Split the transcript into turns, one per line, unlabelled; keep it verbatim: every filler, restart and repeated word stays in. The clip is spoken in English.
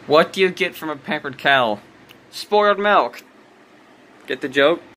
What do you get from a pampered cow? Spoiled milk. Get the joke?